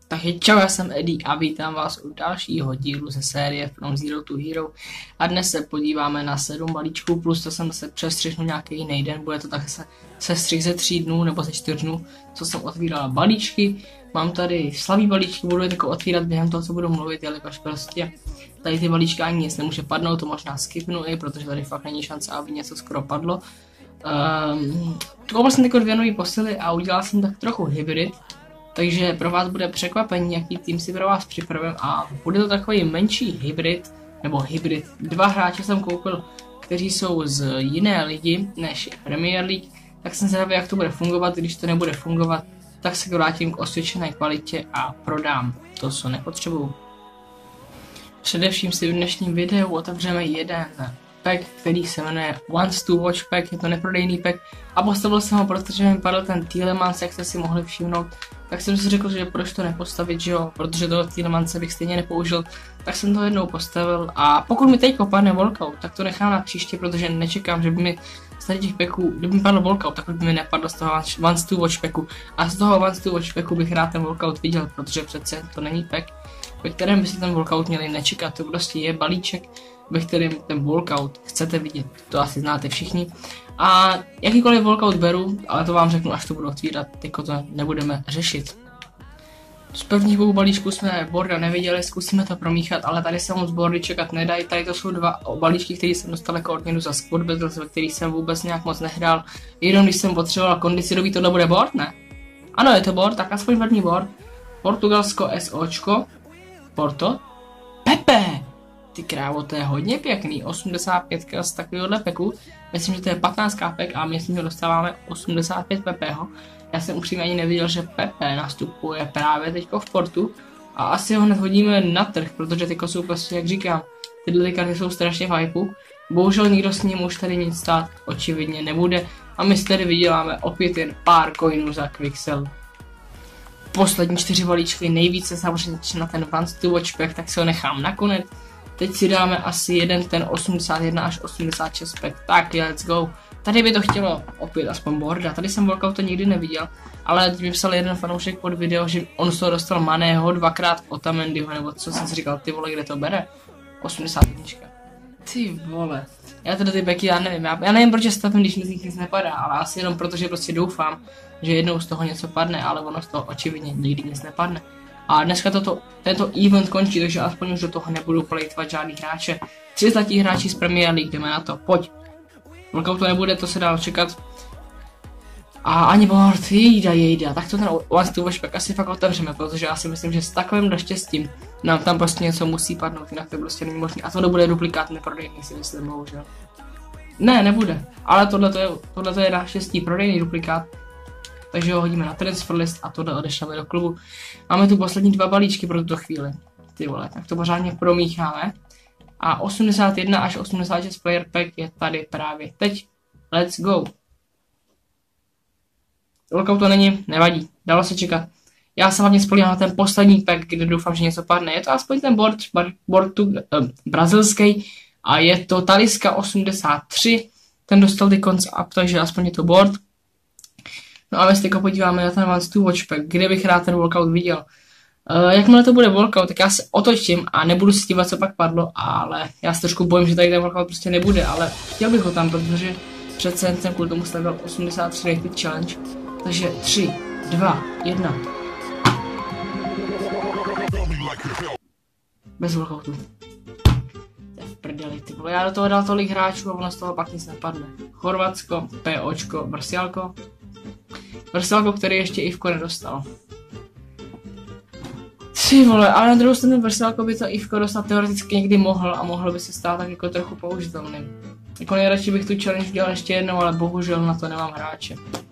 Takže čau, já jsem Eddie a vítám vás u dalšího dílu ze série From Zero to Hero. A dnes se podíváme na 7 balíčků, plus to jsem se přestřihnu nějaký jiný den, bude to tak sestřih ze 3 dnů nebo ze 4 dnů, co jsem otvíral balíčky. Mám tady slabý balíčky, budu je jako otvírat během toho, co budu mluvit, jelikož prostě tady ty balíčky ani nic nemůže padnout, to možná skipnu i, protože tady fakt není šance, aby něco skoro padlo. Koupil jsem jako 2 nové posily a udělal jsem tak trochu hybrid. Takže pro vás bude překvapení, jaký tým si pro vás připravím a bude to takový menší hybrid, nebo hybrid. 2 hráče jsem koupil, kteří jsou z jiné ligy než Premier League, tak jsem zvědavý, jak to bude fungovat. Když to nebude fungovat, tak se vrátím k osvědčené kvalitě a prodám to, co nepotřebuju. Především si v dnešním videu otevřeme jeden pack, který se jmenuje Wants to Watch pack, je to neprodejný pack a postavil jsem ho, protože mi padl ten Tielemans, jak jste si mohli všimnout, tak jsem si řekl, že proč to nepostavit, že jo, protože toho Tielemance bych stejně nepoužil, tak jsem to jednou postavil a pokud mi teď padne walkout, tak to nechám na příště, protože nečekám, že by mi z těch packů, kdyby mi padl walkout, tak by mi nepadlo z toho Wants to Watch packu a z toho Wants to Watch packu bych rád ten walkout viděl, protože přece to není pack, ve kterém byste ten walkout měli nečekat, to prostě je balíček, ve kterém ten walkout chcete vidět, to asi znáte všichni. A jakýkoliv walkout beru, ale to vám řeknu, až to budu otvírat, jako to nebudeme řešit. Z prvních 2 balíčků jsme borda neviděli, zkusíme to promíchat, ale tady se moc bordy čekat nedají. Tady to jsou 2 balíčky, které jsem dostal jako odměnu za Squad Battles, ve kterých jsem vůbec nějak moc nehrál. Jenom když jsem potřeboval kondici dobít, tohle bude board, ne? Ano, je to board, tak aspoň první board. Portugalsko SOčko, Porto, Pepe! Ty krávo, to je hodně pěkný, 85 z takovéhohle peku, myslím, že to je 15 pek a my s něho dostáváme 85 Pepeho. Já jsem upřímně ani neviděl, že Pepe nastupuje právě teďko v Portu a asi ho hned hodíme na trh, protože tyko jsou prostě, jak říkám, tyhle karty jsou strašně v hypeu. Bohužel nikdo s ním už tady nic stát očividně nebude a my si tady vyděláme opět jen pár coinů za Quicksell. Poslední 4 balíčky, nejvíce samozřejmě na ten Wants to Watch pack, tak si ho nechám nakonec. Teď si dáme asi jeden ten 81 až 86 pack, tak let's go. Tady by to chtělo opět aspoň borda, tady jsem walkout to nikdy neviděl, ale teď mi psal jeden fanoušek pod video, že on z toho dostal Maného 2x Otamendiho, nebo co jsem si říkal, ty vole, kde to bere? 81. Ty vole, já teda ty packy, já nevím proč je stavím, když z nich nic nepadá, ale asi jenom protože prostě doufám, že jednou z toho něco padne, ale ono z toho očividně nikdy nic nepadne. A dneska tento event končí, takže aspoň už do toho nebudu plejtvat žádný hráče. 3 zlatí hráči z Premier League, jdeme na to, pojď. Walkout to nebude, to se dá čekat. A ani board, jejda, tak to ten Wants to Watch pack asi fakt otevřeme, protože já si myslím, že s takovým naštěstím nám tam prostě něco musí padnout, jinak to prostě není možné. A to nebude duplikát neprodejný, si myslím, bohužel. Ne, nebude, ale tohle to je naštěstí prodejný duplikát. Takže ho hodíme na transfer list a tohle odešleme do klubu. Máme tu poslední 2 balíčky pro tuto chvíli. Ty vole, tak to pořádně promícháme. A 81 až 86 player pack je tady právě teď. Let's go. Walkout to není, nevadí, dalo se čekat. Já se hlavně spolíhám na ten poslední pack, kde doufám, že něco padne. Je to aspoň ten board brazilský a je to Talisca 83. Ten dostal ty konc up, takže aspoň je to board. No a my se podíváme na ten Wants to Watch pack, kde bych rád ten walkout viděl. Jakmile to bude walkout, tak já se otočím a nebudu si dívat, co pak padlo, ale já se trošku bojím, že tady ten walkout prostě nebude, ale chtěl bych ho tam, protože přece jsem kvůli tomu stavil 83 rated challenge. Takže 3, 2, 1. Bez walkoutu. To je v prdeli, ty vole, já do toho dal tolik hráčů a ono z toho pak nic nepadne. Chorvatsko, POčko, Brsialko, který ještě Ivko nedostal. Ty vole, ale na druhou stranu Brsialko by to Ivko dostat teoreticky někdy mohl a mohl by se stát tak jako trochu použitelným. Jako nejradši bych tu challenge udělal ještě jednou, ale bohužel na to nemám hráče.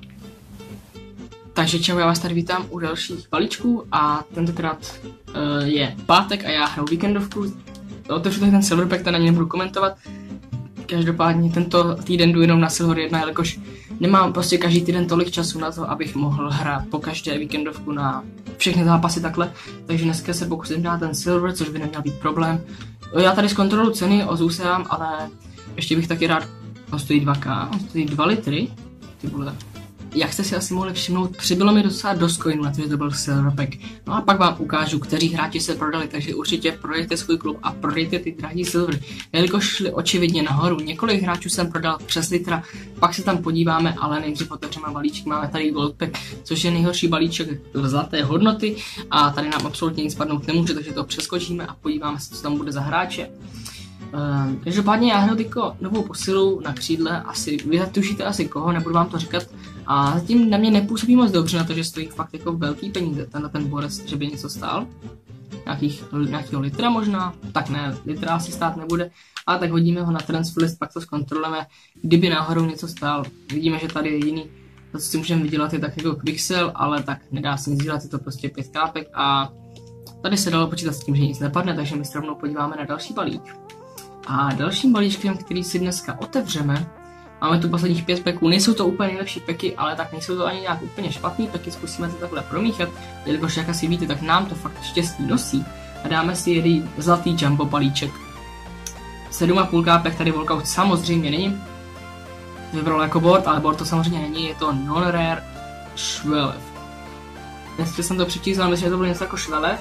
Takže čau, já vás tady vítám u dalších balíčků a tentokrát je pátek a já hraju víkendovku. Otevřu tady ten silver pack, ten ani nebudu komentovat. Každopádně tento týden jdu jenom na Silver 1, jelikož nemám prostě každý týden tolik času na to, abych mohl hrát po každé víkendovku na všechny zápasy takhle. Takže dneska se pokusím dát ten Silver, což by neměl být problém. Já tady zkontroluji ceny, ozůsám, ale ještě bych taky rád, on stojí 2K, on stojí 2 litry, ty vole, jak jste si asi mohli všimnout, přibylo mi docela dost coinů na to, že to byl silver pack. No a pak vám ukážu, kteří hráči se prodali, takže určitě prodejte svůj klub a prodejte ty drahý silver. Jelikož šli očividně nahoru, několik hráčů jsem prodal přes litra, pak se tam podíváme, ale nejdřív otevřeme balíček. Máme tady gold pack, což je nejhorší balíček v zlaté hodnoty a tady nám absolutně nic padnout nemůže, takže to přeskočíme a podíváme se, co tam bude za hráče. Každopádně já hraju teďko novou posilu na křídle, asi vy tušíte asi koho, nebudu vám to říkat. A zatím na mě nepůsobí moc dobře na to, že stojí fakt jako velký peníze, ten borec, že by něco stál. Nějakýho litra možná, tak ne, litra asi stát nebude, ale tak hodíme ho na transfer list, pak to zkontrolujeme, kdyby náhodou něco stál. Vidíme, že tady je jiný, to co si můžeme vydělat je tak jako quicksell, ale tak nedá se nic dělat, je to prostě 5 kápek a tady se dalo počítat s tím, že nic nepadne, takže my se rovnou podíváme na další balík. A dalším balíčkem, který si dneska otevřeme, máme tu posledních 5 peků, nejsou to úplně nejlepší peky, ale tak nejsou to ani nějak úplně špatný peky, zkusíme to takhle promíchat, jelikož jak asi víte, tak nám to fakt štěstí nosí a dáme si jeden zlatý jumbo balíček. 7,5 kápek, tady walkout samozřejmě není, vybral jako board, ale board to samozřejmě není, je to non-rare Švelev. Dnes jsem to přečísal, myslím, že to bylo něco jako Švelev.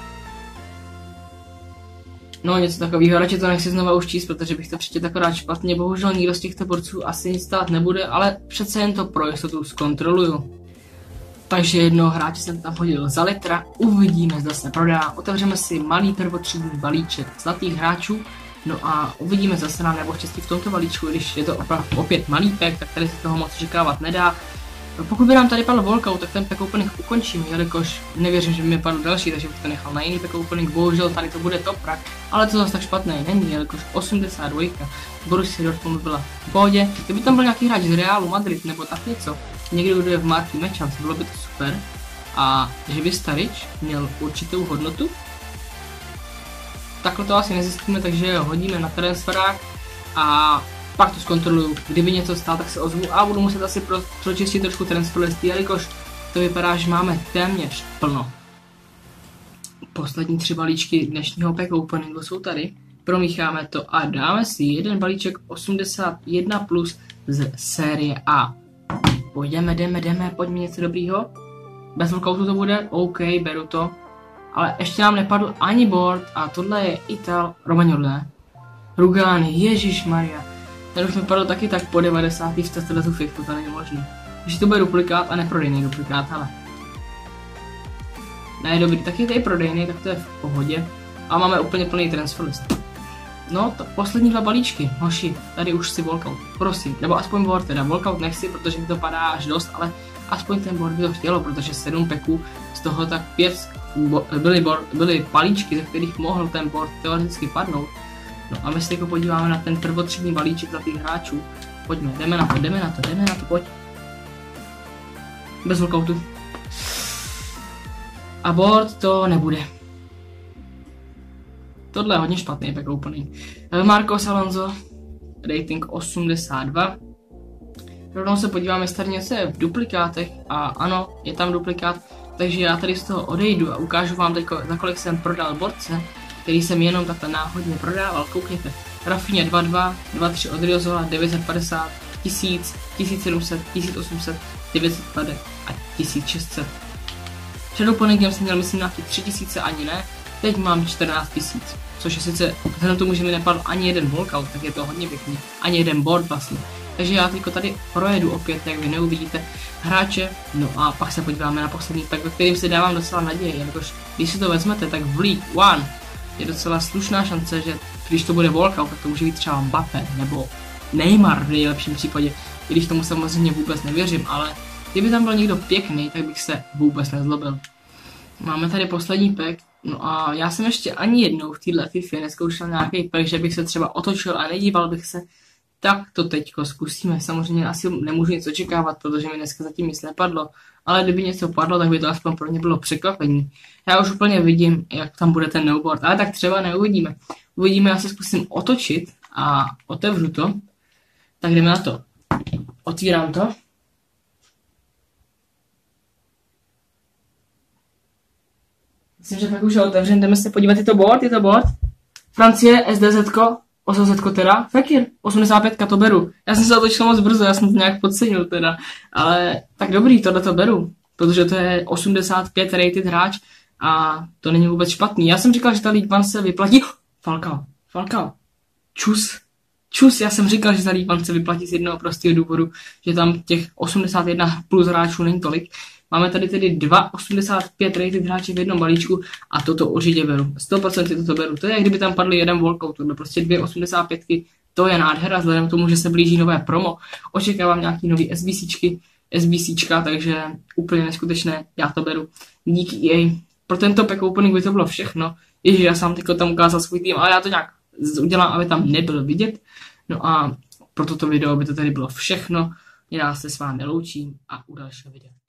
No něco takového, radši to nechci znova už číst, protože bych to přečetl akorát špatně, bohužel nikdo z těchto borců asi nic stát nebude, ale přece jen to pro jistotu zkontroluju. Takže jednoho hráče jsem tam hodil za litra, uvidíme, zda se prodá, otevřeme si malý prvotřídní balíček zlatých hráčů, no a uvidíme, zase nám nebo štěstí v tomto balíčku, když je to opět malý pack, tak tady se toho moc očekávat nedá. Pokud by nám tady padl walkout, tak ten pack opening ukončíme, jelikož nevěřím, že by mi padl další, takže bych to nechal na jiný pack opening, bohužel tady to bude top rak, ale to zase tak špatné není, jelikož 82 Borussia Dortmund byla v pohodě. Kdyby tam byl nějaký hráč z Realu Madrid nebo tak něco, někdo, kdo je v marky Mechance, bylo by to super. A že by Starič měl určitou hodnotu, takhle to asi nezjistíme, takže ho hodíme na transferák a pak to zkontroluju, kdyby něco stál, tak se ozvu a budu muset asi pročistit trošku transfer listy, jelikož to vypadá, že máme téměř plno. Poslední 3 balíčky dnešního pack openingu jsou tady, promícháme to a dáme si jeden balíček 81 plus z série A. Jdeme, pojď mi něco dobrýho. Bez walkoutu to bude, OK, beru to. Ale ještě nám nepadl ani board a tohle je Ital Romagnoli, ne? Rugani, ježišmarja. Ten už mi padl taky tak po 90. v této fiktu, to není možný. Když to bude duplikát a neprodejný duplikát, ale. Ne, dobrý, tak je tady prodejný, tak to je v pohodě. A máme úplně plný transfer list. No, to poslední 2 balíčky, hoši, tady už si walkout, prosím, nebo aspoň board teda, walkout nechci, protože mi to padá až dost, ale aspoň ten board by to chtělo, protože 7 peků, z toho tak 5 byly balíčky, ze kterých mohl ten board teoreticky padnout. No a my se jako podíváme na ten prvotřídní balíček za těch hráčů. Pojďme, jdeme na to, pojď. Bez walkoutu. A board to nebude. Tohle je hodně špatný pack opening. Marcos Alonso, rating 82. Rovnou se podíváme, jestli něco je v duplikátech a ano, je tam duplikát, takže já tady z toho odejdu a ukážu vám teď, za kolik jsem prodal borce, který jsem jenom takhle náhodně prodával, koukněte. Rafinha 2.2, 2.3 Odriozola, 950, 1000, 1700, 1800, 950 a 1600. Před openingem jsem měl myslím nějaký 3000, ani ne, teď mám 14 000, což je sice, vzhledem tomu, že mi nepadl ani jeden walkout, tak je to hodně pěkný, ani jeden board vlastně. Takže já teďko tady projedu opět, jak vy neuvidíte, hráče, no a pak se podíváme na poslední pack, ve kterým si dávám docela naději, jelikož když si to vezmete, tak v League One je docela slušná šance, že když to bude walkout, tak to může být třeba Mbappé nebo Neymar v nejlepším případě, i když tomu samozřejmě vůbec nevěřím, ale kdyby tam byl někdo pěkný, tak bych se vůbec nezlobil. Máme tady poslední pack, no a já jsem ještě ani jednou v této FIFA nezkoušel nějaký pack, že bych se třeba otočil a nedíval bych se, tak to teďko zkusíme. Samozřejmě asi nemůžu nic očekávat, protože mi dneska zatím nic nepadlo, ale kdyby něco padlo, tak by to aspoň pro mě bylo překvapení. Já už úplně vidím, jak tam bude ten no-board, ale tak třeba neuvidíme. Uvidíme, já se zkusím otočit a otevřu to. Tak jdeme na to. Otvírám to. Myslím, že pak už je otevřen, jdeme se podívat, je to board? Francie, SDZ-ko, 800 teda, taky 85 to beru. Já jsem se otočil moc brzo, já jsem to nějak podcenil teda, ale tak dobrý, tohle to beru, protože to je 85 rated hráč a to není vůbec špatný. Já jsem říkal, že ta League One se vyplatí. Falcao, čus, já jsem říkal, že ta League One se vyplatí z jednoho prostého důvodu, že tam těch 81 plus hráčů není tolik. Máme tady tedy 2,85 rated hráče v jednom balíčku a toto určitě beru. 100% toto beru. To je, jak kdyby tam padly jeden walkout, tohle prostě 2,85, to je nádhera, vzhledem k tomu, že se blíží nové promo. Očekávám nějaký nový SBCčka, takže úplně neskutečné, já to beru. Díky EA. Pro tento pack opening by to bylo všechno. Ježiš, já sám teď tam ukázal svůj tým, ale já to nějak udělám, aby tam nebyl vidět. No a pro toto video by to tady bylo všechno. Já se s vámi loučím a u dalšího videa.